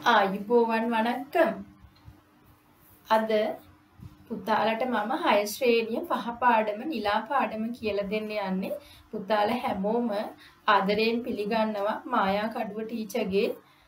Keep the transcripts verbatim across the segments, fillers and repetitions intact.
ආයුබෝවන් වණක්කම්. අද පුතාලට මම හය ශ්‍රේණිය පහ පාඩම නිලා පාඩම කියලා දෙන්න යන්නේ. පුතාලා හැමෝම ආදරයෙන් පිළිගන්නවා මායා කඩුව ටීචර්ගේ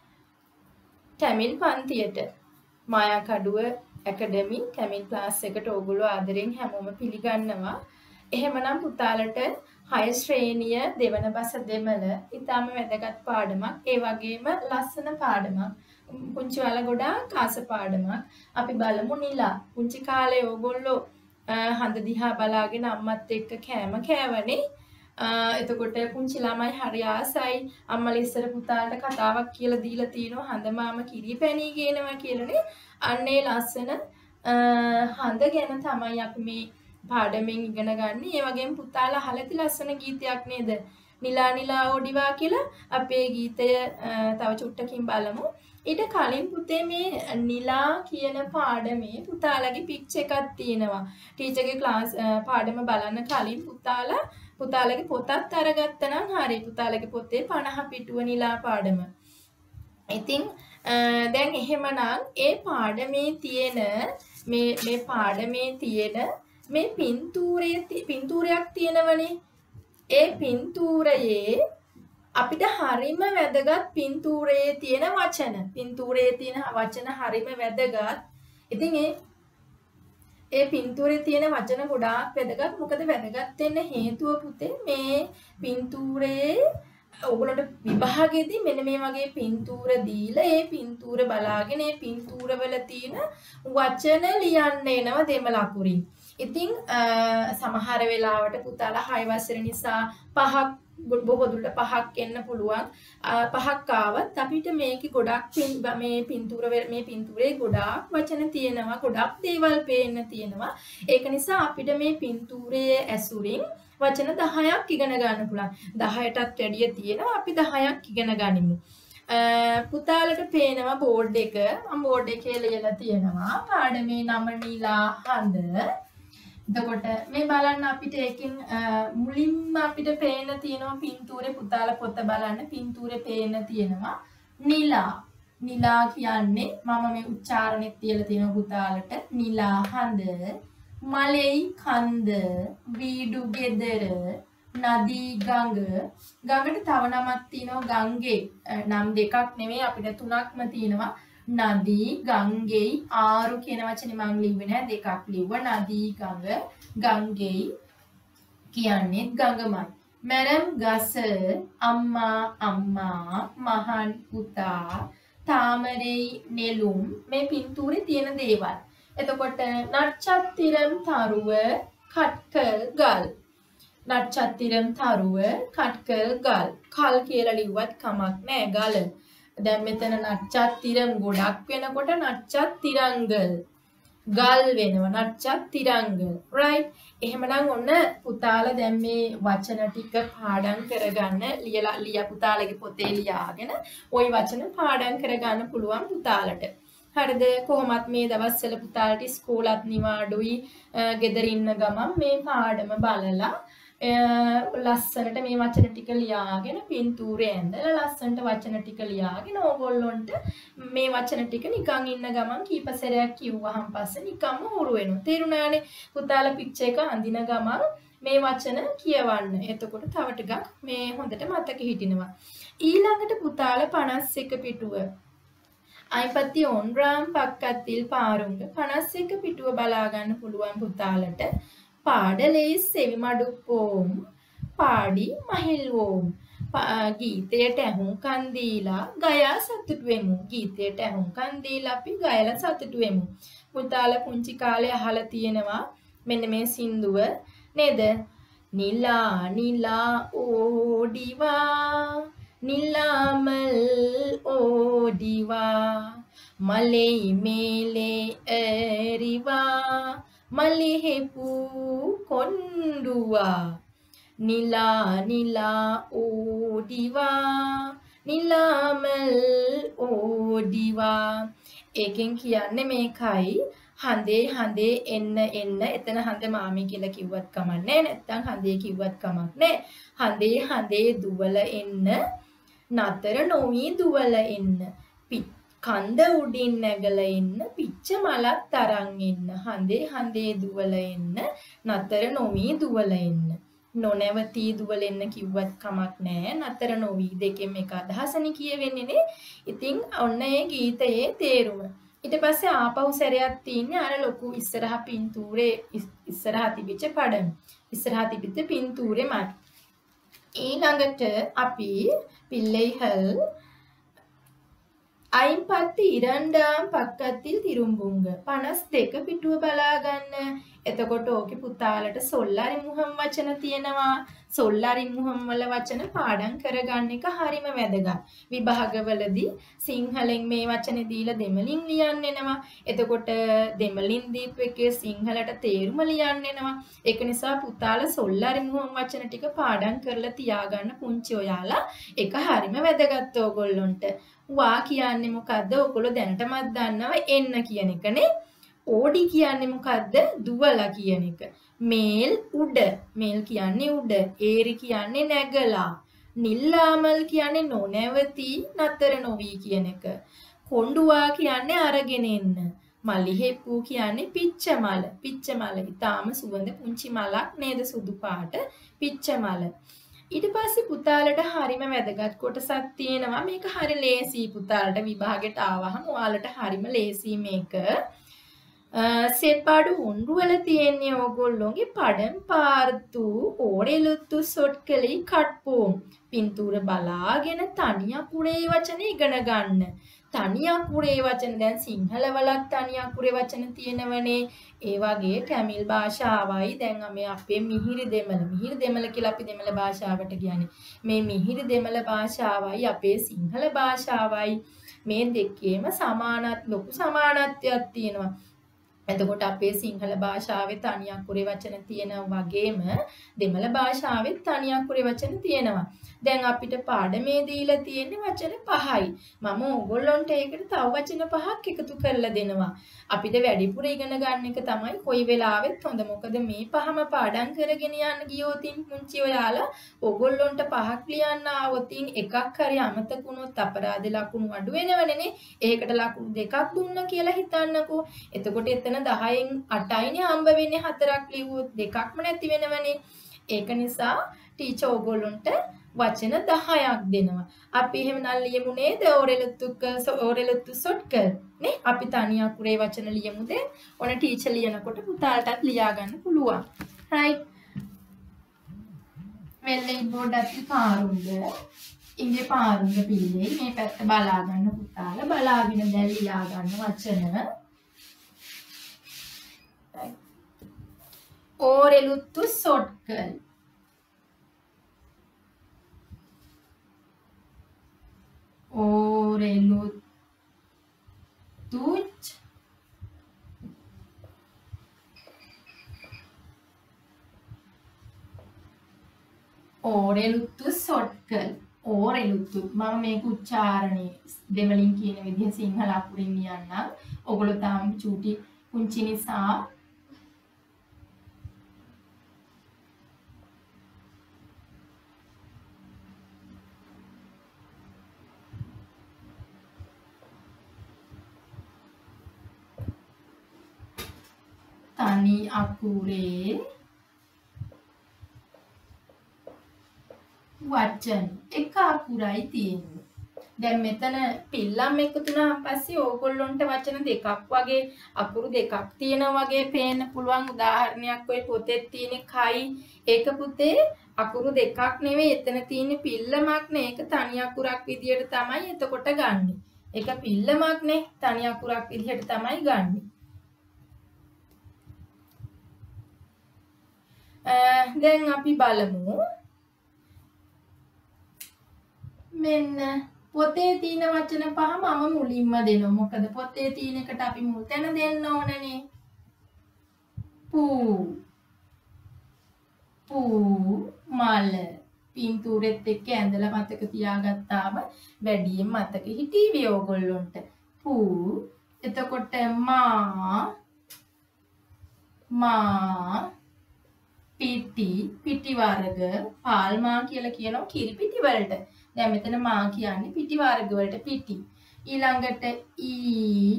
තමිල් පන්තියට. මායා කඩුව ඇකඩමි තමිල් ක්ලාස් එකට ඕගොල්ලෝ ආදරයෙන් හැමෝම පිළිගන්නවා. එහෙමනම් පුතාලට හය ශ්‍රේණිය දෙවන බස දෙමළ ඉතාම වැදගත් පාඩමක්. ඒ වගේම ලස්සන පාඩමක්. පුංචි වල ගොඩාක් ආස පාඩමක්. අපි බලමු නිලා. පුංචි කාලේ ඕගොල්ලෝ හඳ දිහා බලාගෙන අම්මත් එක්ක කෑම කෑවනේ. එතකොට පුංචි ළමයි හරි ආසයි. අම්මලා ඉස්සර පුතාලට කතාවක් කියලා දීලා තිනවා හඳ මාම කිරි පැණි ගේනවා කියලානේ. අන්නේ ලස්සන හඳ ගැන තමයි අපි මේ පාඩමෙන් ඉගෙන ගන්න. ඒ වගේම පුතාලා අහලා ඇති ලස්සන ගීතයක් නේද? නිලා නිලා ඕඩිවා කියලා අපේ ගීතය තව චුට්ටකින් බලමු. ඊට කලින් පුතේ මේ නිලා කියන පාඩමේ පුතාලගේ පික්චර් එකක් තියෙනවා. ටීචර්ගේ ක්ලාස් පාඩම බලන්න කලින් පුතාලා පුතාලගේ පොතත් අරගත්තා නම් හරි. පුතාලගේ පොතේ පනහ පිටුව නිලා පාඩම. ඉතින් දැන් එහෙමනම් ඒ පාඩමේ තියෙන මේ මේ පාඩමේ තියෙන මේ පින්තූරයේ පින්තූරයක් තියෙනවනේ. ඒ පින්තූරයේ අපිට හරිම වැදගත් පින්තූරයේ තියෙන වචන. පින්තූරයේ තියෙන වචන හරිම වැදගත්. ඉතින් ඒ ඒ පින්තූරයේ තියෙන වචන ගොඩාක් වැදගත්. මොකද වැදගත් වෙන්න හේතුව පුතේ මේ පින්තූරයේ ඔයගොල්ලන්ට විභාගයේදී මෙන්න මේ වගේ පින්තූර දීලා ඒ පින්තූර බලාගෙන ඒ පින්තූර වල තියෙන වචන ලියන්න එනවා දෙමළ අකුරින්. ඉතින් සමහර වෙලාවට පුතාලා හය වසර නිසා පහක් බොහෝ දුරට පහක් එන්න පුළුවන්. පහක් ආවත් අපිට මේකේ ගොඩක් මේ පින්තූර මේ පින්තූරේ ගොඩාක් වචන තියෙනවා. ගොඩක් දේවල් පේන්න තියෙනවා. ඒක නිසා අපිට මේ පින්තූරයේ ඇසුරින් වචන දහයක් ඉගෙන ගන්න පුළුවන්. දහයටත් වැඩිය තියෙනවා. අපි දහයක් ඉගෙන ගනිමු. පුතාලට පේනවා බෝඩ් එක. මම බෝඩ් එකේ ලියලා තියෙනවා පාඩමේ නම නිලා හඳ. එතකොට මේ බලන්න අපිට එකකින් මුලින්ම අපිට පේන තියෙනවා පින්තූරේ. පුතාලා පොත බලන්න පින්තූරේ පේන තියෙනවා නිලා. නිලා කියන්නේ මම මේ උච්චාරණෙත් තියලා තියෙනවා පුතාලට. නිලා හඳ, මලෙයි කන්ද, වීඩු ගෙදර, නදී ගඟ. ගඟට තව නමක් තියෙනවා ගංගේ. නම් දෙකක් නෙමෙයි අපිට තුනක්ම තියෙනවා. නදී ගංගෙයි ආරු කියන වචනේ මම ලිව්වේ නෑ. දෙකක් ලිව්වා. නදී ගඟ, ගංගෙයි කියන්නේ ගඟමයි. මැරම් ගස, අම්මා අම්මා, මහන් පුතා, තාමරෙයි නෙළුම්. මේ පින්තූරේ තියෙන දේවල්. එතකොට නච්චත්තිරම් තරුව, කට්කල් ගල්. නච්චත්තිරම් තරුව, කට්කල් ගල්. කල් කියලා ලිව්වත් කමක් නෑ. ගල. දැන් මෙතන නච්චත්තිරම් ගොඩක් වෙනකොට නච්චත්තිරංගල්. ගල් වෙනවා නච්චත්තිරංගල්. right? එහෙමනම් ඔන්න පුතාලා දැන් මේ වචන ටික පාඩම් කරගන්න ලියලා ලියා පුතාලගේ පොතේ ලියාගෙන ওই වචන පාඩම් කරගන්න පුළුවන් පුතාලට. හරිද? කොහොමත් මේ දවස්වල පුතාලට ඉස්කෝලත් නිවාඩුයි. ගෙදර ඉන්න ගමන් මේ පාඩම බලලා ලස්සනට මේ වචන ටික ලියාගෙන පින්තූරේ ඇඳලා ලස්සනට වචන ටික ලියාගෙන ඕගොල්ලොන්ට මේ වචන ටික නිකන් ඉන්න ගමන් කීප සැරයක් කිව්වහම පස්සේ නිකම්ම හුරු වෙනවා. තේරුණානේ? පුතාලා පික්චර් එක අඳින ගමන් මේ වචන කියවන්න. එතකොට තව ටිකක් මේ හොඳට මතක හිටිනවා. ඊළඟට පුතාලා පනස් එක පිටුව අයිපත්ති ඔන්රාම් පක්කත්තිල් පාරුංග පනස් එක පිටුව බලා ගන්න පුළුවන් පුතාලට. පාඩලේ සෙවිමඩුප්පෝම් පාඩි මහිල්වෝම්. ගීතයට ඇහුම්කන් දීලා ගයා සතුටු වෙමු. ගීතයට ඇහුම්කන් දීලා අපි ගයලා සතුටු වෙමු. පුතාලා පුංචි කාලේ අහලා තියෙනවා මෙන්න මේ සින්දුව නේද? නිලා නිලා ඕඩිවා, නිලාමල් ඕඩිවා, මලේ මේලේ ඇරිවා, මලිහෙපු කොණ්ඩුවා. නිලා නිලා ඕඩිවා, නිලාමල් ඕඩිවා. ඒකෙන් කියන්නේ මේකයි හඳේ හඳේ එන්න එන්න. එතන හඳ මාමි කියලා කිව්වත් කමක් නැහැ. නැත්තම් හඳේ කිව්වත් කමක් නැහැ. හඳේ හඳේ දුවල එන්න, නතර නොවි දුවල එන්න. කන්ද උඩින් නැගලා එන්න පිච්ච මලක් තරන් එන්න හඳේ හඳේ දුවලා එන්න නතර නොවි දුවලා එන්න නොනැවතී දුවලා එන්න කිව්වත් කමක් නැහැ නතර නොවි දෙකෙන් එක අදහසනේ කියවෙන්නේ නේ ඉතින් ඔන්න ඒ ගීතයේ තේරුම ඊට පස්සේ ආපහු සැරයක් තියෙන්නේ අර ලොකු ඉස්සරහා පින්තූරේ ඉස්සරහා තිබිච්ච පඩම ඉස්සරහා තිබිච්ච පින්තූරේ මත ඊළඟට අපි පිල්ලෙයිහල් අයිම්පත්ති ඉරණ්ඩාම් පක්කත්තිල් තිරුම්බුංග පනස් දෙක පිටුව බලා ගන්න. එතකොට ඕකේ පුතාලට සොල්ලාරි මුහම් වචන තියෙනවා. සොල්ලාරි මුහම් වල වචන පාඩම් කරගන්න එක හරිම වැදගත්. විභාගවලදී සිංහලෙන් මේ වචනේ දීලා දෙමලින් ලියන්න එනවා. එතකොට දෙමලින් දීපු එකේ සිංහලට තේරුම ලියන්න එනවා. ඒක නිසා පුතාලා සොල්ලාරි මුහම් වචන ටික පාඩම් කරලා තියාගන්න පුංචි ඔයාලා. ඒක හරිම වැදගත් ඕගොල්ලොන්ට. වා කියන්නේ මොකද්ද? ඔයගොල්ලෝ දැනටමත් දන්නවා එන්න කියන එකනේ. ඕඩි කියන්නේ මොකද්ද? දුවලා කියන එක. මේල් උඩ. මේල් කියන්නේ උඩ. ඒරි කියන්නේ නැගලා. නිල්ලාමල් කියන්නේ නොනැවති නතර නොවි කියන එක. කොණ්ඩුවා කියන්නේ අරගෙන එන්න. මලිහෙප්පු කියන්නේ පිච්ච මල. පිච්ච මල. ඊටාම සුවඳ පුංචි මලක් නේද සුදු පාට පිච්ච මල. ඊට පස්සේ පුතාලට හරිම වැදගත් කොටසක් තියෙනවා මේක හරි ලේසි පුතාලට විභාගෙට ආවහම ඔයාලට හරිම ලේසි මේක සෙත්පාඩු උණ්ඩු වල තියෙන්නේ ඕගොල්ලෝගේ පඩම් පාර්තු ඕරෙලුත්තු සොට්කලි කට්පෝම් පින්තූර බලාගෙන තනි අකුරේ වචන ඉගෙන ගන්න තනි අකුරේ වචන දැන් සිංහල වලත් තනි අකුරේ වචන තියෙනවනේ ඒ වගේ තමිල් භාෂාවයි දැන් මේ අපේ මිහිරි දෙමළ මිහිරි දෙමළ කියලා අපි දෙමළ භාෂාවට කියන්නේ මේ මිහිරි දෙමළ භාෂාවයි අපේ සිංහල භාෂාවයි මේ දෙකේම සමානත් ලොකු සමානත්වයක් තියෙනවා එතකොට අපේ සිංහල භාෂාවේ තනි අකුරේ වචන තියෙනවා වගේම දෙමළ භාෂාවෙත් තනි අකුරේ වචන තියෙනවා දැන් අපිට පාඩමේ දීලා තියෙන්නේ වචන පහයි මම ඕගොල්ලන්ට ඒකට තව වචන පහක් එකතු කරලා දෙනවා අපිට වැඩිපුර ඉගෙන ගන්න එක තමයි කොයි වෙලාවෙත් හොඳ මොකද මේ පහම පාඩම් කරගෙන යන්න ගියොතින් මුංචි ඔයාලා ඕගොල්ලන්ට පහක් ලියන්න ආවොතින් එකක් හරි අමතක වුණොත් අපරාධ ලකුණු අඩු වෙනවනේ ඒකට ලකුණු දෙකක් දුන්න කියලා හිතන්නකෝ එතකොට එතන දහයෙන් අටයිනේ හම්බ වෙන්නේ හතරක් ලියුවොත් දෙකක්ම නැති වෙනවනේ ඒක නිසා ටීචර් ඕගොල්ලන්ට වචන දහයක් දෙනවා. අපි එහෙම නම් ලියමු නේද? ඕරෙලුත්තුක ඕරෙලුත්තු සොට්කල් නේ? අපි තනි අකුරේ වචන ලියමුද? ඔන ටීචර් ලියනකොට පුතාලටත් ලියා ගන්න පුළුවන්. right. වෙල්ලේ බෝඩත් පාරුංග. ඉංගේ පාරුංග පිළිලේ මේ පැත්ත බලා ගන්න පුතාලා බලාගෙන දැන් ලියා ගන්න වචන. ඕරෙලුත්තු සොට්කල් ඕරෙලුත්තුච් ඕරෙලුත්තු සොට්කල් ඕරෙලුත්තු මම මේක උච්චාරණය දෙමලින් කියන විදිහ සිංහල අකුරින් ලියන්නම් ඔයගොල්ලෝ තාම චූටි පුංචි නිසා තනි අකුරේ වචන එක අකුරයි තියෙන්නේ. දැන් මෙතන පිල්ලම් එකතු වුණාන් පස්සේ ඕගොල්ලොන්ට වචන දෙකක් වගේ අකුරු දෙකක් තියෙනවා වගේ පේන්න පුළුවන් උදාහරණයක් ඔය පොතේ තියෙන කයි ඒක පුතේ අකුරු දෙකක් නෙවෙයි එතන තියෙන පිල්ලමක් නේ ඒක තනි අකුරක් විදියට තමයි එතකොට ගන්නෙ. ඒක පිල්ලමක් නේ තනි අකුරක් විදියට තමයි ගන්නෙ. දැන් අපි බලමු මෙන්න පොතේ තියෙන වචන පහ මම මුලින්ම දෙනවා මොකද පොතේ තියෙන එකට අපි මුල් තැන දෙන්න ඕනනේ පූ පූ මල පින්තූරෙත් එක්ක ඇඳලා මතක තියාගත්තාම වැඩියෙන් මතක හිටීවි ඕගොල්ලොන්ට පූ එතකොට මා මා පිටි පිටි වර්ග පාල්මා කියලා කියනවා කිරි පිටි වලට. දැන් මෙතන මා කියන්නේ පිටි වර්ග වලට පිටි. ඊළඟට ඊ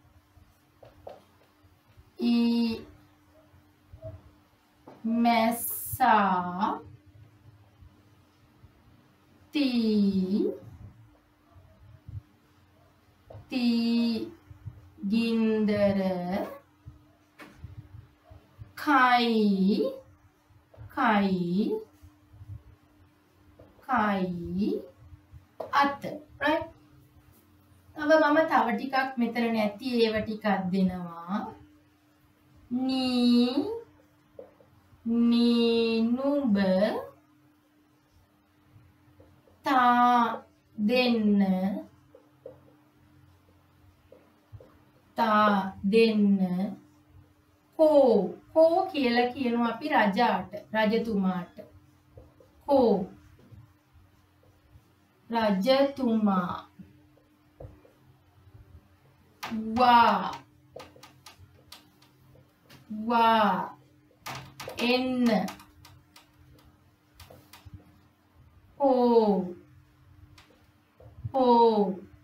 ඊ මැස්සා tii tii gindara kai kai kai අත right තව මම තව ටිකක් මෙතන නැති ඒව ටිකක් දෙනවා නී නී නුඹ තා දෙන්න තා දෙන්න කෝ කෝ කියලා කියනවා අපි රජාට රජතුමාට කෝ රජතුමා වා වා එන්න හෝ හෝ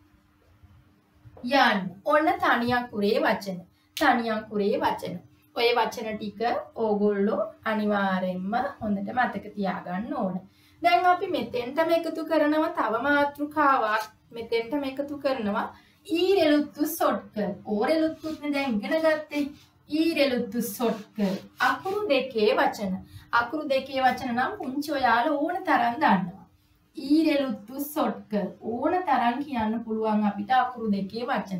යන් ඔන්න තනි අකුරේ වචන තනි අකුරේ වචන ඔය වචන ටික ඕගොල්ලෝ අනිවාර්යෙන්ම හොඳට මතක තියාගන්න ඕන දැන් අපි මෙතෙන්ටම එකතු කරනවා තව මාතෘකාවක් මෙතෙන්ටම එකතු කරනවා ඊරෙලුත්තු සොට්කර් ඕරෙලුත්තුත් දැන් ඉගෙන ගත්තේ ඊරෙලුත්තු සොට්කර් අකුරු දෙකේ වචන අකුරු දෙකේ වචන නම් පුංචි ඔයාලා ඕන තරම් දන්නවා ඊරෙලුත්තු සොට්කර් ඕන තරම් කියන්න පුළුවන් අපිට අකුරු දෙකේ වචන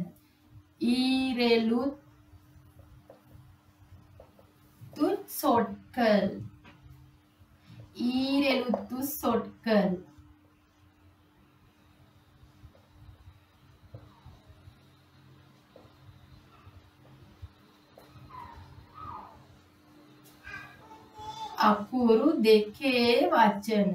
ඊරෙලුත්තු සොට්කර් ඊරෙලුත්තු සොට්කර් අකුරු දෙකේ වචන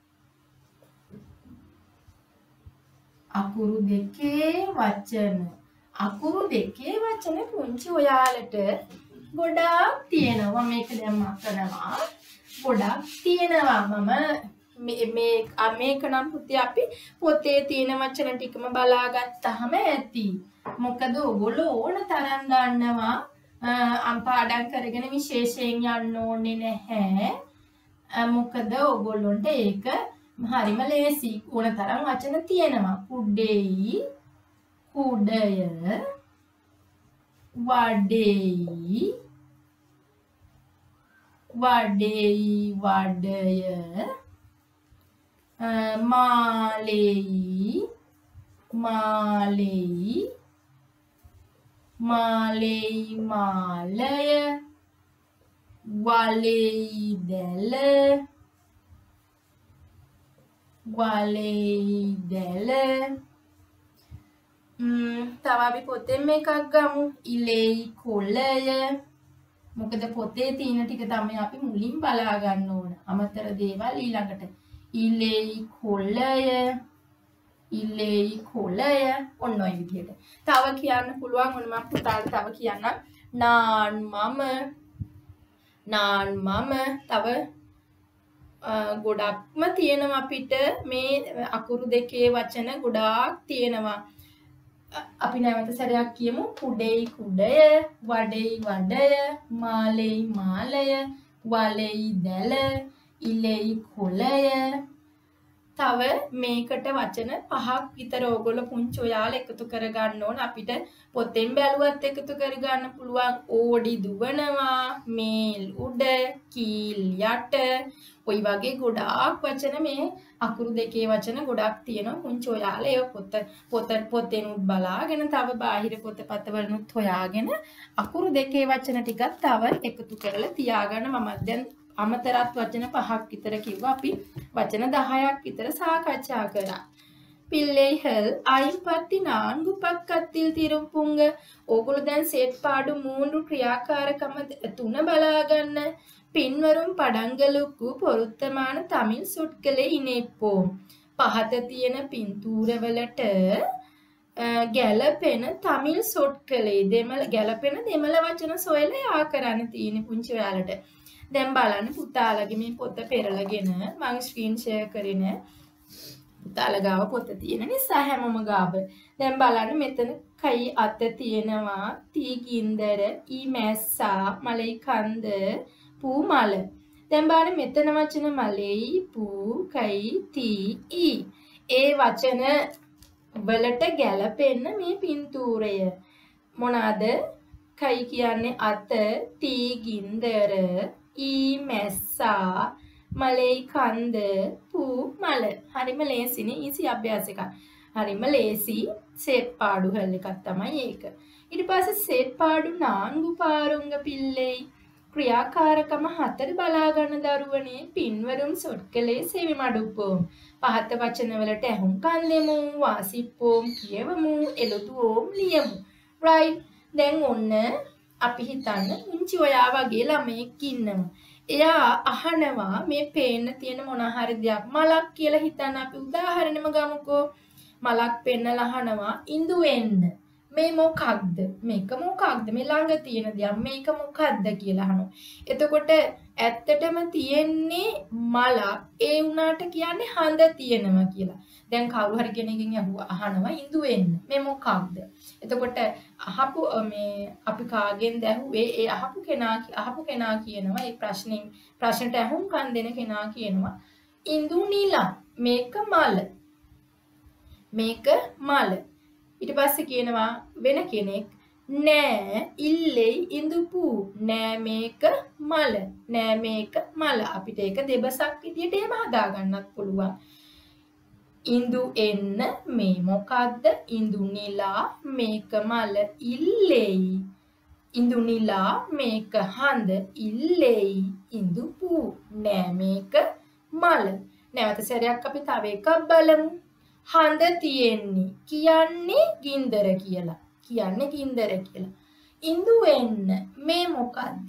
අකුරු දෙකේ වචන අකුරු දෙකේ වචන පුංචි ඔයාලට ගොඩාක් තියෙනවා මේක දැන් මතනවා ගොඩක් තියෙනවා මම මේ මේක නම් පුතේ අපි පොතේ තියෙන වචන ටිකම බලාගත්තාම ඇති මොකද ඔයගොල්ලෝ ඕන තරම් ගන්නවා අම්පාඩම් කරගෙන විශේෂයෙන් යන්න ඕනේ නැහැ මොකද ඔයගොල්ලොන්ට ඒක හරිම ලේසි ඕන තරම් වචන තියෙනවා කුඩේයි කුඩය වඩේයි වඩේයි වඩය මාලේයි මාලේයි මාලේයි මාලය වලේයි දැල වලේයි දැල තව අපි පොතෙන් එකක් ගමු ඉලේයි කොළය මොකද පොතේ තියෙන ටික තමයි අපි මුලින් බලා ගන්න ඕන අමතර දේවල් ඊළඟට ඉලේයි කොළය ඉලේයි කොළය ඔන්න ඔය විදිහට තව කියන්න පුළුවන් ඔන්න මම පුතාට තව කියන්නම් නාන් මම නාන් මම තව ගොඩක්ම තියෙනවා අපිට මේ අකුරු දෙකේ වචන ගොඩාක් තියෙනවා අපි නැවත සැරයක් කියමු කුඩේයි කුඩය වඩේයි වඩය මාලේයි මාලය වලේයි දැල ඉලේයි කොළය තව මේකට වචන පහක් විතර ඕගොල්ලෝ පුංචි ඔයාලා එකතු කරගන්න ඕන අපිට පොතෙන් බැලුවත් එකතු කරගන්න පුළුවන් ඕඩි දුවනවා මේල් උඩ කීල් යට ඔය වගේ ගොඩාක් වචන මේ අකුරු දෙකේ වචන ගොඩක් තියෙනවා පුංචි ඔයාලා ඒ පොත පොත පොතෙනුත් බලාගෙන තව බාහිර පොතපතවලුත් හොයාගෙන අකුරු දෙකේ වචන ටිකක් තව එකතු කරලා තියාගන්න මම දැන් අමතරත් වචන පහක් විතර කිව්වා අපි වචන දහයක් විතර සාකච්ඡා කරා පිල්ලෙයිහල් අයිපත්ති නාන්ගු පක්කත්තිල් තිරුපුංග ඕගොල්ලෝ දැන් සෙට් පාඩු மூன்று ක්‍රියාකාරකම තුන බලාගන්න පින්වරුම් පඩංගලුක්කු පොරුත්තමාන තමිල් සොට්කලේ ඉනෙප්පෝ පහත තියෙන පින්තූරවලට ගැලපෙන තමිල් සොට්කලේ දෙමළ ගැලපෙන දෙමළ වචන සොයලා යා කරන්න තියෙන පුංචි ඔයාලට දැන් බලන්න පුතාලගේ මේ පොත පෙරලගෙන මම ස්ක්‍රීන් ෂෙයා කරගෙන පුතාලා ගාව පොත තියෙන නිසා හැමෝම ගාව. දැන් බලන්න මෙතන කයි අත තියෙනවා තී ගින්දර ඊ මැස්සා මලයි කන්ද පූ මල. දැන් බලන්න මෙතන වචන මලයි පූ කයි තී ඊ. ඒ වචන වලට ගැලපෙන්න මේ පින්තූරය. මොනවාද? කයි කියන්නේ අත, තී ගින්දර, ඊ මැස්සා, මලයි කන්ද, පූ මල. හරිම ලේසිනේ ඊසි අභ්‍යාස එකක්. හරිම ලේසි සෙට් පාඩු හල් එකක් තමයි ඒක. ඊට පස්සේ සෙට් පාඩු නාන්ගු පාරුංග පිල්ලෙයි ක්‍රියාකාරකම හතර බලා ගන්න දරුවනේ පින්වරුන් සොට්කලේ සෙවි මඩුප්පෝම් පහත වචන වලට ඇහුම්කන් දෙමු වාසිප්පෝම් කියවමු එළදුවෝම් ලියමු. right. දැන් ඔන්න අපි හිතන්න මුංචි ඔයා වගේ ළමයෙක් ඉන්නවා. එයා අහනවා මේ පේන්න තියෙන මොන හරි දෙයක් මලක් කියලා හිතන්න අපි උදාහරණෙම ගමුකෝ. මලක් පෙන්නලා අහනවා ඉඳු වෙන්න. මේ මොකක්ද? මේක මොකක්ද? මේ ළඟ තියෙන දෙයක් මේක මොකක්ද කියලා අහනවා. එතකොට ඇත්තටම තියෙන්නේ මලක්. ඒ උනාට කියන්නේ හඳ තියෙනවා කියලා. දැන් කවුරු හරි කෙනෙක්ගෙන් අහනවා ඉඳු වෙන්න. මේ මොකක්ද? එතකොට අහපු මේ අපි කාගෙන්ද ඇහුවේ? ඒ අහපු කෙනා අහපු කෙනා කියනවා ඒ ප්‍රශ්නේ ප්‍රශ්නට අහුම්කන් දෙන කෙනා කියනවා ඉඳු නිලා. මේක මල. මේක මල. ඊට පස්සේ කියනවා වෙන කෙනෙක් නෑ ඉල්ලෙයි ඉඳුපු නෑ මේක මල නෑ මේක මල. අපිට ඒක දෙබසක් විදියට එහෙම හදා ගන්නත් පුළුවන්. ඉඳු එන්න මේ මොකද්ද? ඉඳු නිලා මේක මල ඉල්ලෙයි. ඉඳු නිලා මේක හඳ ඉල්ලෙයි ඉඳුපු නෑ මේක මල. නැවත සැරයක් අපි තව එකක් බලමු. හඳ තියෙන්නේ කියන්නේ ගින්දර කියලා. කියන්නේ ගින්දර කියලා. ඉඳු එන්න මේ මොකද්ද?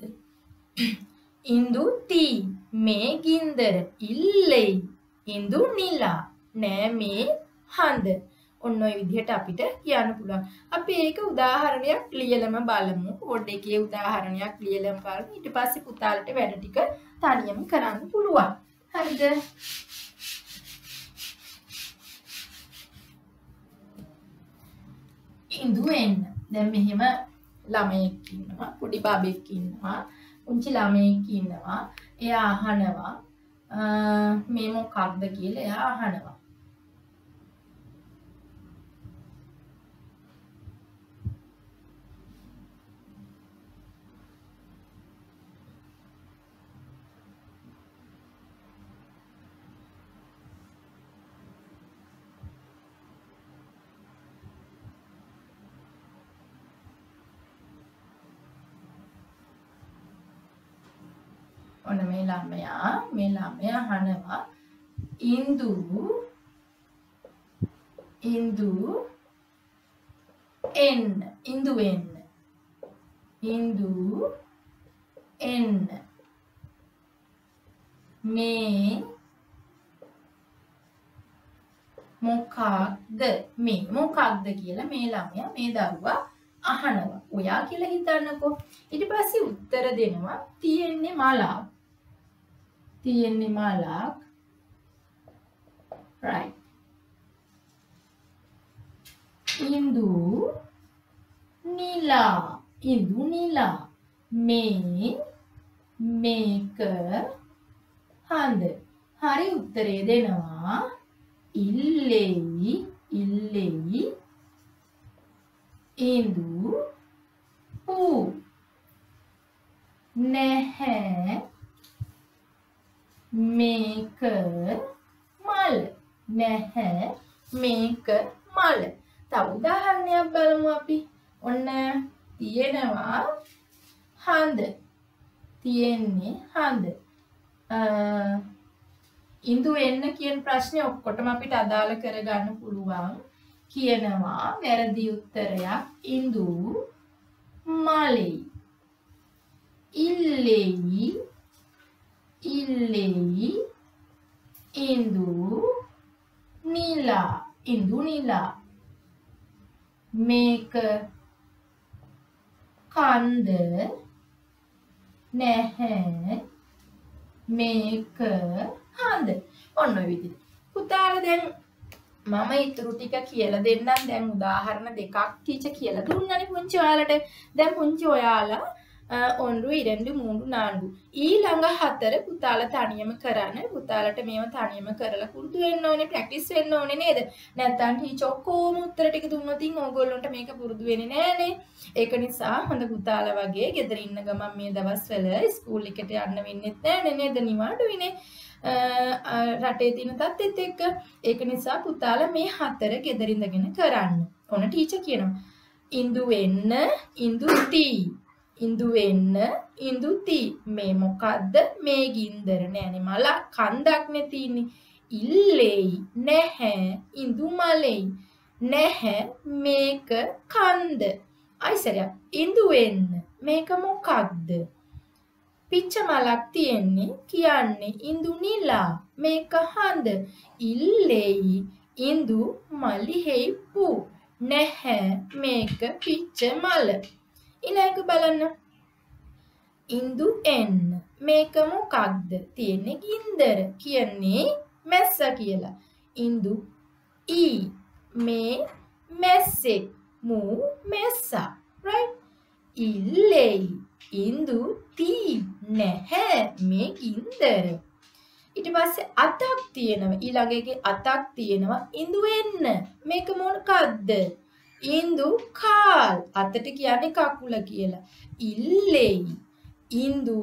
ඉඳු තී මේ ගින්දර ඉල්ලෙයි ඉඳු නිලා නෑ මේ හඳ. ඔන්න ඔය විදිහට අපිට කියන්න පුළුවන්. අපි ඒක උදාහරණයක් ලියලම බලමු. බෝඩ් එකේ උදාහරණයක් ලියලම බලමු. ඊට පස්සේ පුතාලට වැඩ ටික තනියම කරන්න පුළුවන්. හරිද? ඉඳු එන්න. දැන් මෙහෙම ළමයෙක් ඉන්නවා, පොඩි බබෙක් ඉන්නවා, උන්චි ළමයෙක් ඉන්නවා. එයා අහනවා මේ මොකක්ද කියලා එයා අහනවා. ඔන්න මේ ළමයා මේ ළමයා අහනවා ඉඳු ඉඳු එන්න ඉඳු එන්න ඉඳු එන්න මේ මොකක්ද මේ මොකක්ද කියලා මේ ළමයා මේ දරුවා අහනවා. ඔයා කියලා හිතන්නකෝ. ඊට පස්සේ උත්තර දෙනවා තියෙන්නේ මලක්. තියෙන්නේ මලක්. right. ඉඳු නිලා ඉඳු නිලා මේ මේක හඳ. හරි උත්තරේ දෙනවා ඉල්ලෙයි ඉල්ලෙයි ඉඳු පූ නැහැ මේක මල නැහැ මේක මල. තව උදාහරණයක් බලමු අපි. ඔන්න තියෙනවා හඳ. තියෙන්නේ හඳ. ඉඳු එන්න කියන ප්‍රශ්නේ ඔක්කොටම අපිට අදාළ කරගන්න පුළුවන්. කියනවා වැරදි උත්තරයක් ඉඳු මලෙයි ඉල්ලෙයි ඉල්ලෙයි ඉඳු නිලා ඉඳු නිලා මේක කන්ද නැහැ මේක හඳ. ඔන්න ඔය විදිහට. පුතාලා දැන් මම ඊටු ටික කියලා දෙන්නම්. දැන් උදාහරණ දෙකක් ටීචර් කියලා දුන්නානේ පුංචි ඔයාලට. දැන් පුංචි ඔයාලා ஒன்று இரண்டு மூன்று நான்கு ඊළඟ හතර පුතාලා තනියම කරන්න. පුතාලට මේව තනියම කරලා පුරුදු වෙන්න ඕනේ, ප්‍රැක්ටිස් වෙන්න ඕනේ නේද? නැත්නම් ටීචර් ඔක්කොම උත්තර ටික දුන්නොත් ඉතින් ඕගොල්ලන්ට මේක පුරුදු වෙන්නේ නෑනේ. ඒක නිසා හොඳ පුතාලා වගේ ගෙදර ඉන්න ගමන් මේ දවස්වල ස්කූල් එකට යන්න වෙන්නේ නෑනේ නේද? නිවාඩුයිනේ. රටේ තියෙන තත්ත්වෙත් එක්ක. ඒක නිසා පුතාලා මේ හතර ගෙදර ඉඳගෙන කරන්න. ඔන්න ටීචර් කියනවා. ඉන්දු වෙන්න, ඉන්දු ටී. ඉන්දු වෙන්න, ඉන්දු ටී. මේ මොකද්ද? මේ ගින්දර නෑනේ මල කන්දක්නේ තියෙන්නේ. ඉල්ලෙයි නැහැ, ඉන්දු මලෙයි. නැහැ මේක කන්ද. අයිසරයක්. ඉන්දු වෙන්න. මේක මොකක්ද? පිච්ච මලක් තියෙන්නේ කියන්නේ ඉන්දු නිලා. මේක හඳ. ඉල්ලෙයි ඉන්දු මලිහෙයි පු. නැහැ මේක පිච්ච මල. ඊළඟ බලන්න. ඉන්දු එන්න. මේක මොකක්ද? තියෙන්නේ ගින්දර. කියන්නේ මැස්ස කියලා. ඉන්දු ඊ. මේ මැස්සෙක්. මූ මැස්සා. right? ඉල්ලෙයි ඉන්දු ටී. නැහැ මේ ගින්දර. ඊට පස්සේ අතක් තියෙනවා. ඊළඟ එකේ අතක් තියෙනවා. ඉන්දු එන්න. මේක මොකක්ද? ඉන්දු කාල්. අතට කියන්නේ කකුල කියලා. ඉල්ලෙයි ඉන්දු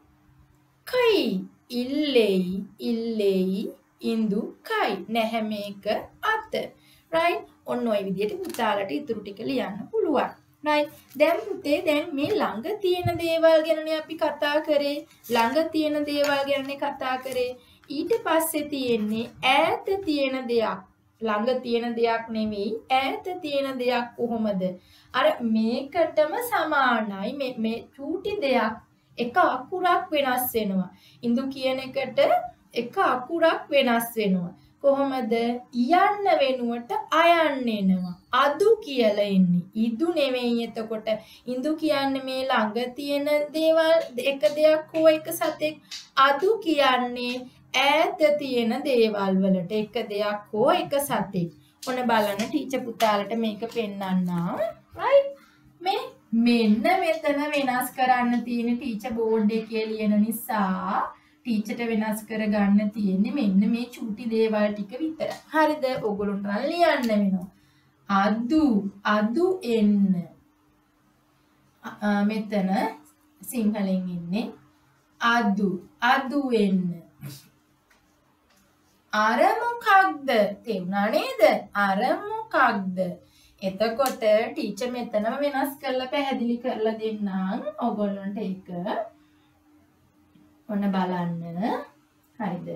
කයි. ඉල්ලෙයි ඉල්ලෙයි ඉන්දු කයි. නැහැ මේක අත. right? ඔන්න ඔය විදිහට පුතාලට ඉතුරු ටික ලියන්න පුළුවන්. right? දැන් පුතේ දැන් මේ ළඟ තියෙන දේවල් ගැනනේ අපි කතා කරේ. ළඟ තියෙන දේවල් ගැනනේ කතා කරේ. ඊට පස්සේ තියෙන්නේ ඈත තියෙන දෙයක්. ළඟ තියෙන දෙයක් නෙවෙයි ඈත තියෙන දෙයක් කොහොමද? අර මේකටම සමානයි මේ මේ චූටි දෙයක් එක අකුරක් වෙනස් වෙනවා. ඉන්දු කියන එකට එක අකුරක් වෙනස් වෙනවා. කොහොමද? යන්න වෙනුවට අයන්න එනවා. අදු කියලා එන්නේ. ඉදු නෙවෙයි එතකොට. ඉන්දු කියන්නේ මේ ළඟ තියෙන දේවල් එක දෙයක් හෝ එක සතෙක්. අදු කියන්නේ ඈත තියෙන දේවල් වලට එක දෙයක් හෝ එක සතෙක්. ඔන්න බලන්න ටීචර් පුතාලට මේක පෙන්නන්නම්. right? මේ මෙන්න මෙතන වෙනස් කරන්න තියෙන ටීචර් බෝඩ් එකේ ලියන නිසා ටීචර්ට වෙනස් කරගන්න තියෙන්නේ මෙන්න මේ චූටි දේවල් ටික විතරයි. හරිද? ඔයගොල්ලන්ට නම් ලියන්න වෙනවා. අදු අදු එන්න. මෙතන සිංහලෙන් ඉන්නේ අදු අදු එන්න. අර මොකක්ද? තේරුණා නේද? අර මොකක්ද? එතකොට ටීචර් මෙතනම වෙනස් කරලා පැහැදිලි කරලා දෙන්නම් ඔයගොල්ලන්ට ඒක. ඔන්න බලන්න. හරිද?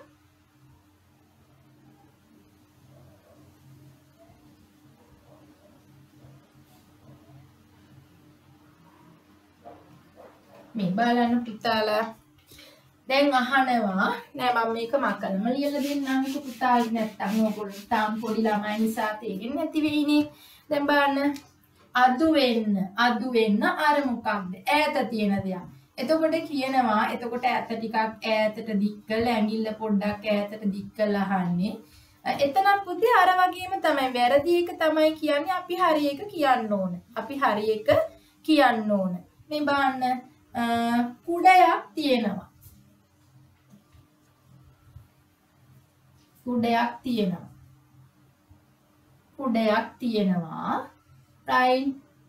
මේ බලන්න පුතාලා. දැන් අහනවා නෑ මම මේක මකලම ලියලා දෙන්නම් පුතාලි නැත්තම් ඕගොල්ලෝ තාම පොඩි ළමයි නිසා තේරෙන්නේ නැති වෙයිනේ. දැන් බලන්න. අදු වෙන්න. අදු වෙන්න අර මොකක්ද? ඈත තියෙන දෙයක්. එතකොට කියනවා එතකොට ඈත ටිකක් ඈතට දික් කරලා ඇඟිල්ල පොඩ්ඩක් ඈතට දික් කරලා අහන්නේ. එතන පුතේ අර වගේම තමයි වැරදි එක තමයි කියන්නේ අපි හරි එක කියන්න ඕන. අපි හරි එක කියන්න ඕන. මේ බලන්න කුඩයක් තියෙනවා. කුඩයක් තියෙනවා. කුඩයක් තියෙනවා. right?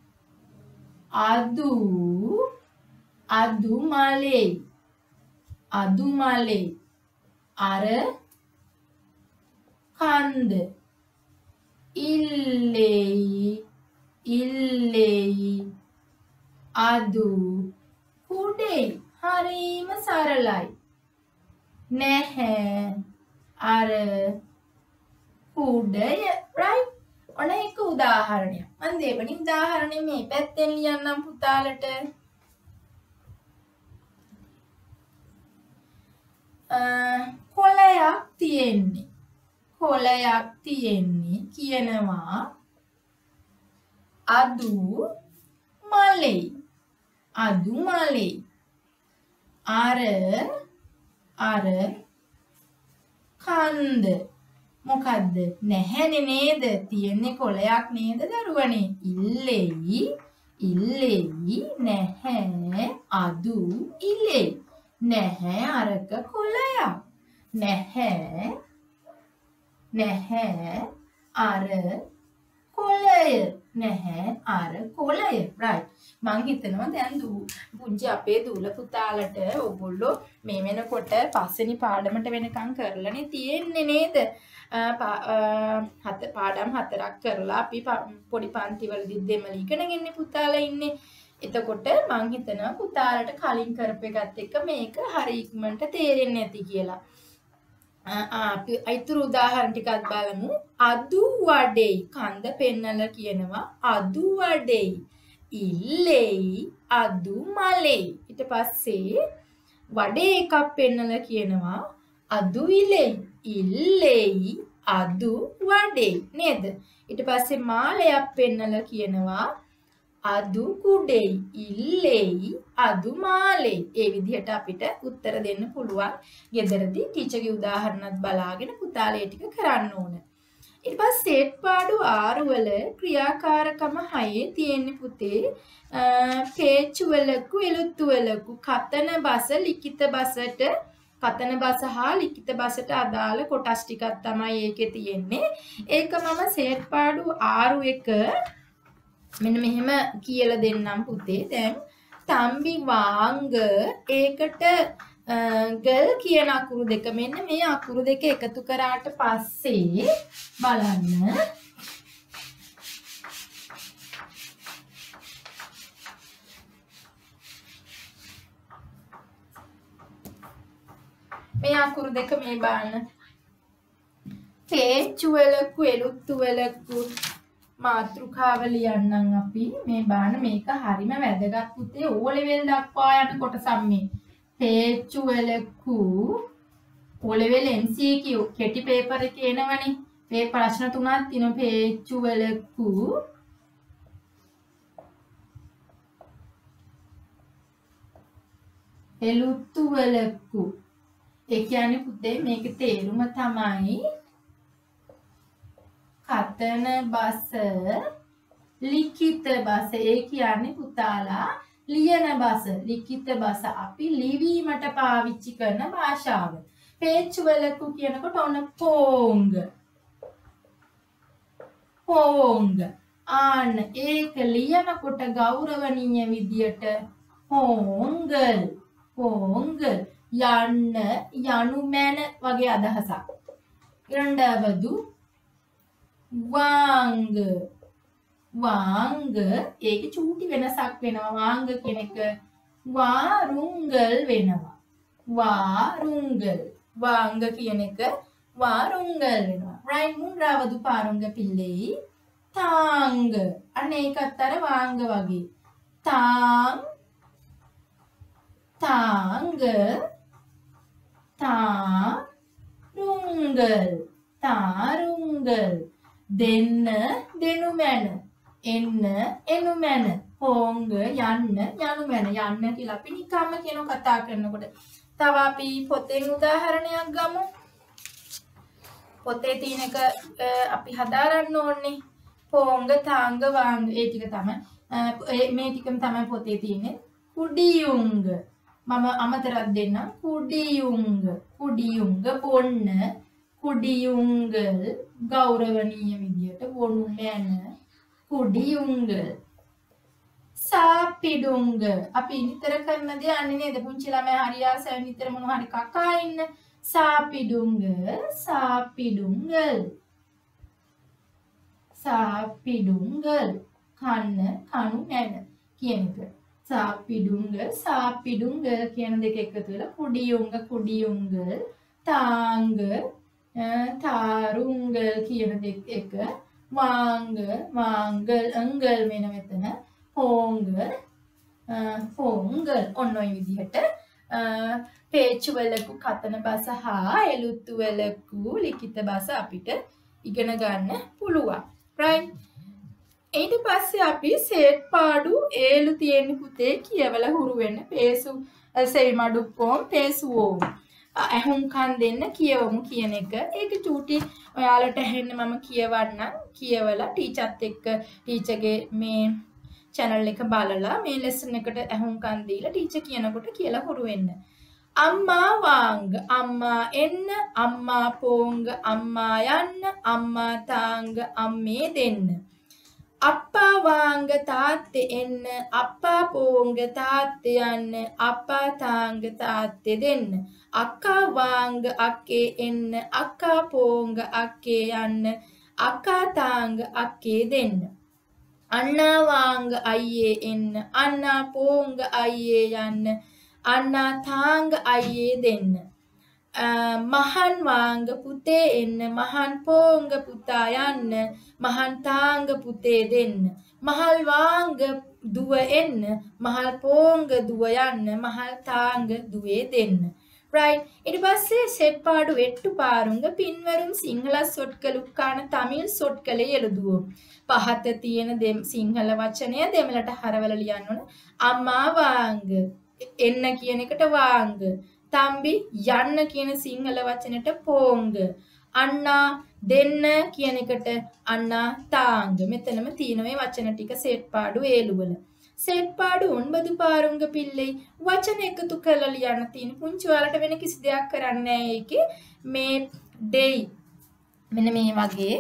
අදු අදු මලේ. අදු මලේ. අර කන්ද. ඉල්ලෙයි ඉල්ලෙයි අදු කුඩේ. හරිම සරලයි. නැහැ අර කුඩය. right? ඔන්න එක උදාහරණයක්. මම දෙවෙනි උදාහරණය මේ පැත්තෙන් ලියන්නම් පුතාලට. කොළයක් තියෙන්නේ. කොළයක් තියෙන්නේ කියනවා අදු මලේ. අදු මලේ. අර අර කන්ද. මොකද්ද? නැහැනේ නේද? තියෙන්නේ කොළයක් නේද දරුවනේ? ඉල්ලෙයි ඉල්ලෙයි නැහැ අදු ඉලෙයි. නැහැ අරක කොළයක්. නැහැ නැහැ අර කොළය. නැහැ අර කොළය. right. මං හිතනවා දැන් දූ පුංචි අපේ දූල පුතාලට ඔයගොල්ලෝ මේ වෙනකොට පස්වෙනි පාඩමට වෙනකන් කරලානේ තියෙන්නේ නේද? හත පාඩම් හතරක් කරලා අපි පොඩි පන්තිවලදී දෙමළ ඉගෙනගෙන ඉන්නේ පුතාලා ඉන්නේ. එතකොට මං හිතනවා පුතාලට කලින් කරපු එකත් එක්ක මේක හරි ඉක්මනට තේරෙන්නේ නැති කියලා. අපි අයිතුරු උදාහරණ ටිකක් බලමු. අදු වඩෙයි කන්ද පෙන්නලා කියනවා අදු වඩෙයි ඉල්ලෙයි අදු මලෙයි. ඊට පස්සේ වඩේ එකක් පෙන්නලා කියනවා අදු ඉලෙයි ඉල්ලෙයි අදු වඩෙයි නේද? ඊට පස්සේ මාලයක් පෙන්නලා කියනවා අදු කුඩෙයි ඉල්ලෙයි අදු මාලෙයි. ඒ විදිහට අපිට උත්තර දෙන්න පුළුවන්. ගෙදරදී ටීචර්ගේ උදාහරණත් බලාගෙන පුතාලා ටික කරන්න ඕන. ඊට පස්සේ සෙට් පාඩු ආறு වල ක්‍රියාකාරකම හයේ තියෙන පුතේ පේච් වලකු එළුතු වලකු කතන බස ලිඛිත බසට කතන බස හා ලිඛිත බසට අදාළ කොටස් ටිකක් තමයි ඒකේ තියෙන්නේ. ඒක මම සෙට් පාඩු ආறு එක මෙන්න මෙහෙම කියලා දෙන්නම් පුතේ. දැන් තම්බි වාංග ඒකට ගල් කියන අකුරු දෙක මෙන්න මේ අකුරු දෙක එකතු කරාට පස්සේ බලන්න මේ අකුරු දෙක මේ බලන්න තේචු වලකු එළුතු වලකු මාත්‍රිකාව ලියන්නම් අපි මේ බලන්න මේක හරිම වැදගත් පුතේ ඕ ලෙවල් දක්වා යන කොටසක් මේ තේචු වලකු ඕ ලෙවල් එම් සී කියු කෙටි පේපර් එකේ එනවනේ මේ ප්‍රශ්න තුනක් තියෙනවා තේචු වලකු එළුතු වලකු ඒ කියන්නේ පුතේ මේකේ තේරුම තමයි කතන බස ලිඛිත බස. ඒ කියන්නේ පුතාලා ලියන බස ලිඛිත බස අපි ලිවීමට පාවිච්චි කරන භාෂාව. පේච් වලකු කියනකොට ඔන්න පෝංග පෝංග ආන ඒක ලියනකොට ගෞරවණීය විදියට පෝංගල් පෝංගල් යන්න යනු මැන වගේ අදහසක්. ඊළඟවදු වාංග වාංග ඒකේ චූටි වෙනසක් වෙනවා. වාංග කියන එක වාරුංගල් වෙනවා. වාරුංගල් වාංග කියන එක වාරුංගල් වෙනවා. right. මුන්රාවදු පාරුංග පිල්ලෙයි තාංග අනේකත් අර වාංග වගේ තාං තාංග තාරුංගල් තාරුංගල් දෙන්න දෙනු මැන එන්න එනු මැන හොංග යන්න යනු මැන යන්න කියලා අපි නිකම්ම කියන කතා කරනකොට තව අපි පොතෙන් උදාහරණයක් ගමු. පොතේ තියෙන එක අපි හදාරන්න ඕනේ. හොංග තාංග වාංග ඒ ටික තමයි මේ ටිකම තමයි පොතේ තියෙන්නේ. කුඩියුංග මම අමතරක් දෙන්නම්. කුඩියුංග කුඩියුංග බොන්න කුඩියුංගල් ගෞරවණීය විදියට බොනු මැන කුඩියුංගල්. සාපිඩුංග අපි නිතර කරන දේ අන්නේ නේද? පුංචි ළමයි හරි ආසයි නිතර මොන හරි කකා ඉන්න. සාපිඩුංග සාපිඩුංගල් සාපිඩුංගල් කන්න කණු මැන කියන එක. සාපිඩුංග සාපිඩුංගල් කියන දෙක එකතු වෙලා කුඩියුංග කුඩියුංගල් තාංග තාරුංගල් කියන දෙක එක වාංග වාංගල් අංගල් මෙන්න මෙතන හොංග හොංගල් ඔන්න ඔය විදිහට පේච් වලකු කතන බස හා එළුතු වලකු ලිඛිත බස අපිට ඉගෙන ගන්න පුළුවන්. right. ඊට පස්සේ අපි සෙට් පාඩු ඒලු තියෙන පුතේ කියවලා හුරු වෙන්න. පේසු සෙයි මඩුක්කොම් පේසුවෝ ඇහුම්කන් දෙන්න කියවමු කියන එක. ඒක චූටි ඔයාලට ඇහෙන්න මම කියවන්නම්. කියවලා ටීචර්ත් එක්ක ටීචර්ගේ මේ channel එක බලලා මේ lesson එකට ඇහුම්කන් දීලා ටීචර් කියනකොට කියලා හුරු වෙන්න. අම්මා වාංග අම්මා එන්න අම්මා පෝංග අම්මා යන්න අම්මා තාංග අම්මේ දෙන්න. අප්පා වාංග තාත්තේ එන්න අප්පා පෝංග තාත්තේ යන්න අප්පා තාංග තාත්තේ දෙන්න. අක්කා වාංග අක්කේ එන්න අක්කා පෝංග අක්කේ යන්න අක්කා තාංග අක්කේ දෙන්න. අන්නා වාංග අයියේ එන්න අන්නා පෝංග අයියේ යන්න අන්නා තාංග අයියේ දෙන්න. මහන් වාංග පුතේ එන්න මහන් පෝංග පුතා යන්න මහන් තාංග පුතේ දෙන්න. මහල් වාංග දුව එන්න මහල් පෝංග දුව යන්න මහල් තාංග දුවේ දෙන්න. right ඊට පස්සේ සෙට් පාඩු එට්ටු පාරුංග පින්වරුම් සිංහල සොට්කලුක්කාන තමිල් සොට්කලේ එළුදුවෝ. පහත තියෙන දෙම් සිංහල වචනය දෙමළට හරවල ලියන්න ඕන. අම්මා වාංග එන්න කියන එකට වාංග. තම්බි යන්න කියන සිංහල වචනෙට පෝංග. අන්නා දෙන්න කියන එකට අන්නා තාංග. මෙතනම තියෙන මේ වචන ටික සෙට් පාඩු ඒළුවල. සෙට් පාඩු ඔන්බදු පාරුංග පිල්ලෙයි වචන එකතු කරලා ලියන්න තියෙන. පුංචි ඔයාලට වෙන කිසි දෙයක් කරන්න නැහැ ඒකේ. මේ day මෙන්න මේ වගේ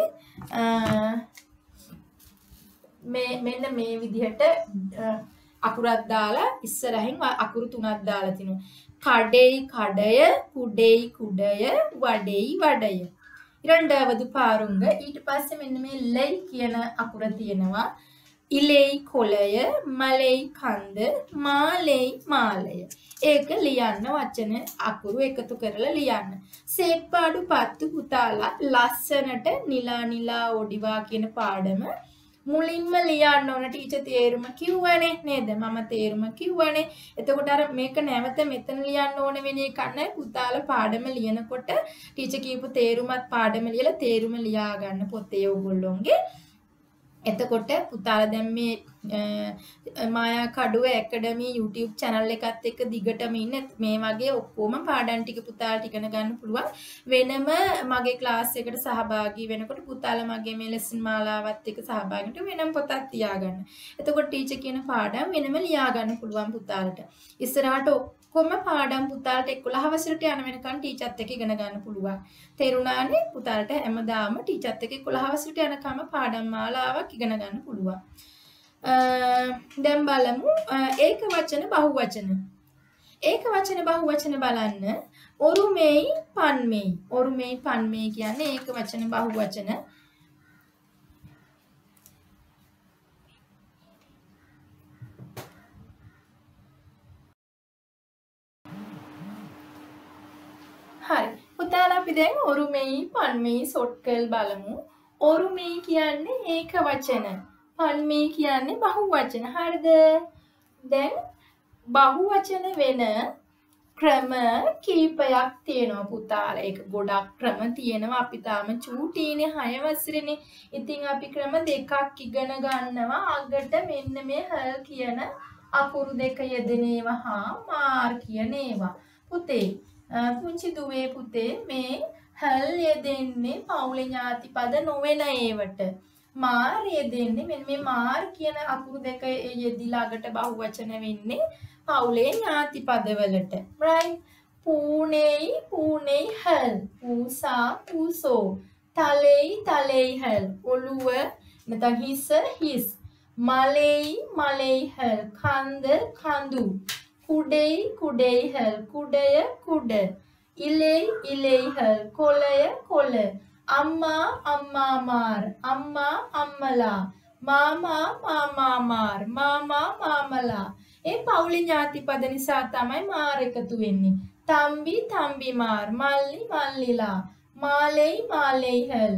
මේ මෙන්න මේ විදිහට අකුරක් දාලා ඉස්සරහින් අකුරු තුනක් දාලා තිනවා. කඩෙයි කඩය කුඩෙයි කුඩය වඩෙයි වඩය. இரண்டாவது පාරුංග ඊට පස්සේ මෙන්න මේ ලෙයි කියන අකුර තියෙනවා. ඉලෙයි කොළය මලෙයි කන්ද මාලෙයි මාලය. ඒක ලියන්න වචන අකුරු එකතු කරලා ලියන්න. සෙට් පාඩු පත්තු පුතාලා ලස්සනට නිලා නිලා ඔඩිවා කියන පාඩම මුලින්ම ලියන්න ඕන. ටීචර් තේරුම කිව්වනේ නේද? මම තේරුම කිව්වනේ. එතකොට අර මේක නැවත මෙතන ලියන්න ඕන වෙන එක නැහැ. පුතාලා පාඩම ලියනකොට ටීචර් කියපු තේරුමත් පාඩම ලියලා තේරුම ලියා ගන්න පොතේ ඕගොල්ලොන්ගේ. එතකොට පුතාලා දැන් මේ මායා කඩුව ඇකඩමි YouTube channel එකත් එක්ක දිගටම ඉන්න මේ වගේ ඔක්කොම පාඩම් ටික පුතාලට ඉගෙන ගන්න පුළුවන්. වෙනම මගේ ක්ලාස් එකට සහභාගී වෙනකොට පුතාලා මගේ මේ ලෙසන් මාලාවත් එක්ක සහභාගී වෙන්න වෙනම පොතක් තියාගන්න. එතකොට ටීචර් කියන පාඩම් වෙනම ලියා ගන්න පුළුවන් පුතාලට. ඉස්සරහට ඔක්කොම පාඩම් පුතාලට එකොළහ වසරට යන වෙනකන් ටීචර්ත් එක්ක ඉගෙන ගන්න පුළුවන්. තේරුණානේ? පුතාලට හැමදාම ටීචර්ත් එක්ක එකොළහ වසරට යනකම් පාඩම් මාලාවක් ඉගෙන ගන්න පුළුවන්. දැන් බලමු ඒක වචන බහු වචන. ඒක වචන බහු වචන බලන්න. ඔරුමෙයි පන්මෙයි. ඔරුමෙයි පන්මෙයි කියන්නේ ඒක වචන බහු වචන. හරි. පුතාලා අපි දැන් ඔරුමෙයි පන්මෙයි සොට්කල් බලමු. ඔරුමෙයි කියන්නේ ඒක වචන. පන්මෙයි කියන්නේ බහු වචන. හරිද? දැන් බහු වචන වෙන ක්‍රම කීපයක් තියෙනවා පුතාලා. ඒක ගොඩක් ක්‍රම තියෙනවා. අපි තාම චූටීනේ හය වසරේනේ. ඉතින් අපි ක්‍රම දෙකක් ඉගෙන ගන්නවා. අගට මෙන්න මේ හල් කියන අකුරු දෙක යෙදෙන ඒවා හා මාර් කියන ඒවා. පුතේ පුංචි දුවේ පුතේ මේ හල් යෙදෙන්නේ පවුලේ ඥාති පද නොවන ඒවට. මාර් යෙදෙන්නේ මෙන්න මේ මාර් කියන අකුරු දෙක යෙදිලා අගට බහු වචන වෙන්නේ පවුලේ ඥාති පදවලට. right? පූනේයි පූනේයි හල්. පූසා පූසෝ. තලෙයි තලෙයි හල්. ඔළුව නැත්නම් හිස හිස්. මලෙයි මලෙයි හල්. කන්ද කඳු. කුඩෙයි කුඩෙයි හල්. කුඩය කුඩ. ඉලෙයි ඉලෙයි හල්. කොළය කොළ. අම්මා අම්මා මාර්. අම්මා අම්මලා. මාමා මාමා මාර්. මාමා මාමලා. ඒ පවුලේ ඥාති පද නිසා තමයි මාර් එකතු වෙන්නේ. තම්බි තම්බි මාර්. මල්ලි මල්ලිලා. මාලෙයි මාලෙයි හල්.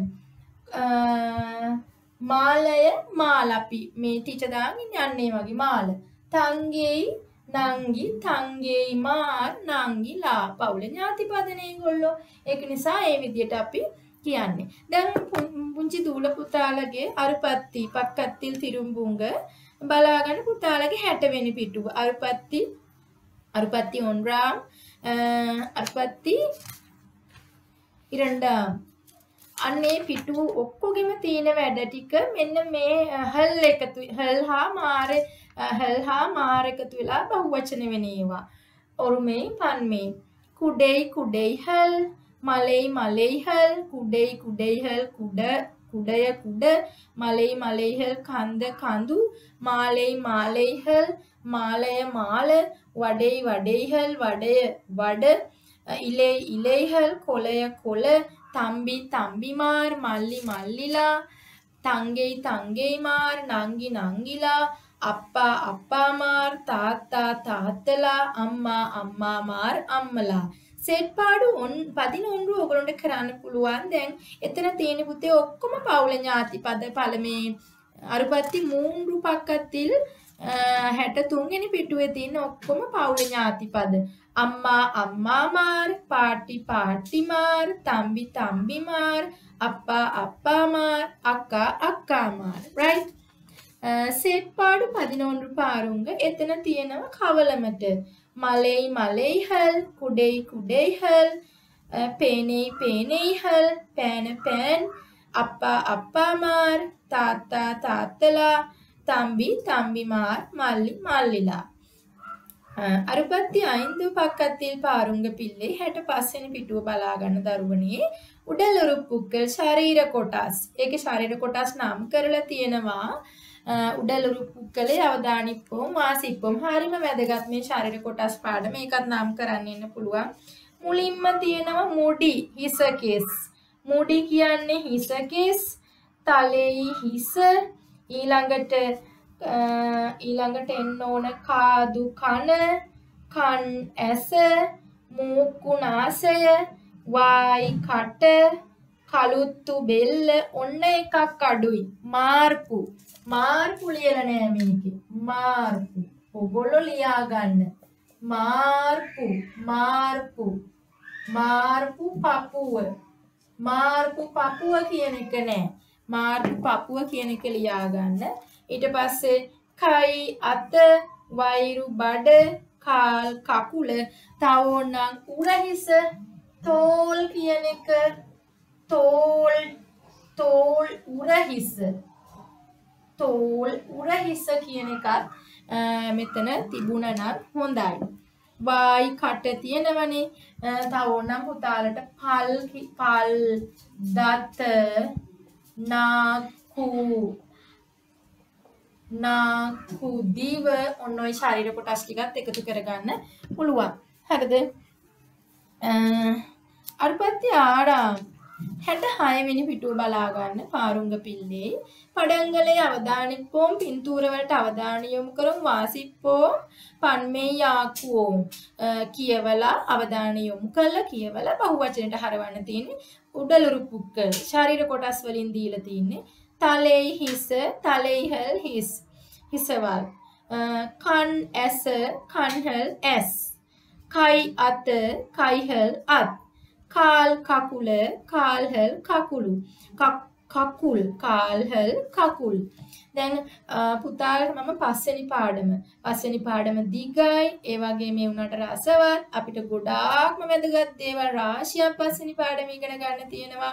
මාලය මාල. අපි මේ ටීචර් දාගෙන යන්නේ වගේ මාල. තංගෙයි නංගි තංගෙයි මාර් නංගිලා. පවුලේ ඥාති පදනේ ඒගොල්ලෝ. ඒක නිසා ඒ විදිහට අපි කියන්නේ. දැන් පුංචි දූල පුතාලගේ අරුපත්ති පක්කත්තිල් තිරුම්බුංග බලාගන්න පුතාලගේ හැට වෙනි පිටුව. අරුපත්ති අරුපත්ති on ram අර්පත්ති ඉරණ්ඩා අන්නේ පිටු ඔක්කොගෙම තියෙන වැඩ ටික මෙන්න මේ හල් එකතු හල් හා මාර හල් හා මාර එකතු වෙලා බහුවචන වෙන ඒවා. ඔරුමේ පන්මේ කුඩෙයි කුඩෙයි හල් මලෙයි මලෙයි හල් කුඩෙයි කුඩෙයි හල් කුඩ කුඩය කුඩ මලෙයි මලෙයි හල් කන්ද කඳු මාලෙයි මාලෙයි හල් මාලය මාල වඩෙයි වඩෙයි හල් වඩය වඩ ඉලෙයි ඉලෙයි හල් කොළය කොළ තම්බි තම්බිමාර් මල්ලි මල්ලිලා තංගෙයි තංගෙයිමාර් නංගි නංගිලා අප්පා අප්පාමාර් තාත්තා තාත්තලා අම්මා අම්මාමාර් අම්මලා සෙට් පාඩු ඔන් பதினொன்று ඔයගොල්ලන්ට කරන්න පුළුවන්. දැන් එතන තියෙන පුතේ ඔක්කොම පවුල ඥාති පද පළමේ අරුපත්ති மூன்று පක්කத்தில் හැටතුන් වෙනි පිටුවේ තියෙන ඔක්කොම පවුල ඥාති පද. අම්මා අම්මාමාර් පාටි පාටිමාර් තම්බි තම්බිමාර් අප්පා අප්පාමාර් අක්කා අක්කාමාර් right. සෙට් පාඩු பதினொன்று පාරුංග එතන තියෙනවා කවලමට මලෙයි මලෙයි හල් කුඩෙයි කුඩෙයි හල් පේනෙයි පේනෙයි හල් පෑන පෑන් අප්පා අප්පාමාර් තාත්තා තාත්තලා තම්බි තම්බිමාර් මල්ලි මල්ලිලා. අරුපත්ති ஐந்து பக்கத்தில் පාරුංග පිල්ලේ හැට පහ වෙනි පිටුව බලා ගන්න දරුවනේ උඩලුරුප්පුක්කල් ශරීර කොටස්. ඒකේ ශරීර කොටස් නම් කරලා තියෙනවා. උඩලුරුප්පුක්කලේ අවදානිප්පොම් වාසිප්පොම් හරිම වැදගත් මේ ශරීර කොටස් පාඩම. මේකත් නම් කරන්න ඉන්න පුළුවන්. මුලින්ම තියෙනවා මුඩි හිස කෙස්. මුඩි කියන්නේ හිස කෙස්. තලෙයි හිස ඊළඟට ඊළඟට එන්න ඕන කාදු කන කන් ඇස මූක්කු නාසය වායි කට කළුත්තු බෙල්ල ඔන්න එකක් අඩුයි මාර්පු මාර්පු ලියලා නෑ මේකේ මාර්පු ඔයගොල්ලෝ ලියා ගන්න මාර්පු මාර්පු මාර්පු පපුව මාර්පු පපුව කියන එක නෑ මාර්පු පපුව කියන එක ලියා ගන්න. ඊට පස්සේ කයි අත වෛරු බඩ කාල් කකුල තවෝනම් උරහිස තෝල් කියන එක තෝල් තෝල් උරහිස තෝල් උරහිස කියන එකත් මෙතන තිබුණා නම් හොඳයි. වායි කට තියෙනවනේ තවෝනම් පුතාලට පල් පල් දත නාකු නාකු දිව ඔන්න ඔය ශරීර කොටස් ටිකත් එකතු කරගන්න පුළුවන්. හරිද? අරුපත්ති ආරාම් හැට හය වෙනි පිටුව බලා ගන්න පාරුංග පිල්ලේ පඩංගලේ අවදානිප්පොම් පින්තූර වලට අවධානය යොමු කරමු වාසිප්පොම් පන්මේ යාකුවෝ කියවලා අවධානය යොමු කළා කියවලා බහුවචනයට හරවන්න තියෙන්නේ උඩලුරුප්පුක්කල් ශරීර කොටස් වලින් දීලා තින්නේ තලෙයි හිස තලෙයිහල් හිස් හිසවල් කන් ඇස කන්හල් ඇස් කයි අත කයිහල් අත් කාල් කකුල කාල්හල් කකුළු කකුල් කාල්හල් කකුල්. දැන් පුතාලට මම පස්වෙනි පාඩම පස්වෙනි පාඩම දිගයි ඒ වගේ මේ උනට රසවත් අපිට ගොඩාක්ම වැදගත් දේවල් රාශියක් පස්වෙනි පාඩම ඉගෙන ගන්න තියෙනවා.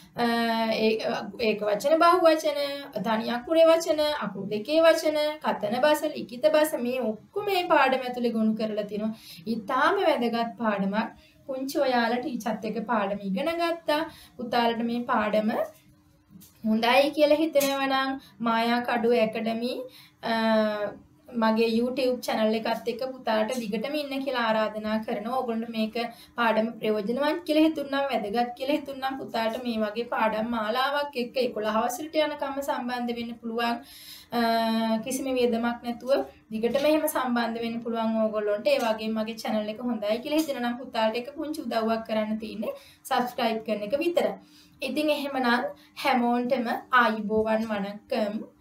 ඒක වචන බහු වචන ධනි අකුරේ වචන අකුරු දෙකේ වචන කතන බස ලිඛිත බස මේ ඔක්කොම මේ පාඩම ඇතුලේ ගොනු කරලා තිනවා. ඊටාම වැදගත් පාඩමක්. පුංචි ඔයාලා ටීචර්ත් එක්ක පාඩම ඉගෙන ගත්තා. පුතාලට මේ පාඩම හොඳයි කියලා හිතෙනවා නම් මායා කඩුව ඇකඩමි මගේ YouTube channel එකත් එක්ක පුතාලට දිගටම ඉන්න කියලා ආරාධනා කරනවා. ඕගොල්ලන්ට මේක පාඩම ප්‍රයෝජනවත් කියලා හිතුණා නම් වැදගත් කියලා හිතුණා නම් පුතාලට මේ වගේ පාඩම් මාලාවක් එක්ක එකොළහ වසරට යනකම් සම්බන්ධ වෙන්න පුළුවන්. කිසිම වියදමක් නැතුව දිගටම එහෙම සම්බන්ධ වෙන්න පුළුවන් ඕගොල්ලන්ට. ඒ වගේම මගේ channel එක හොඳයි කියලා හිතෙනවා නම් පුතාලට එක පුංචි උදව්වක් කරන්න තියෙන්නේ subscribe කරන එක විතරයි. ඉතින් එහෙමනම් හැමෝන්ටම ආයුබෝවන් වණක්කම්.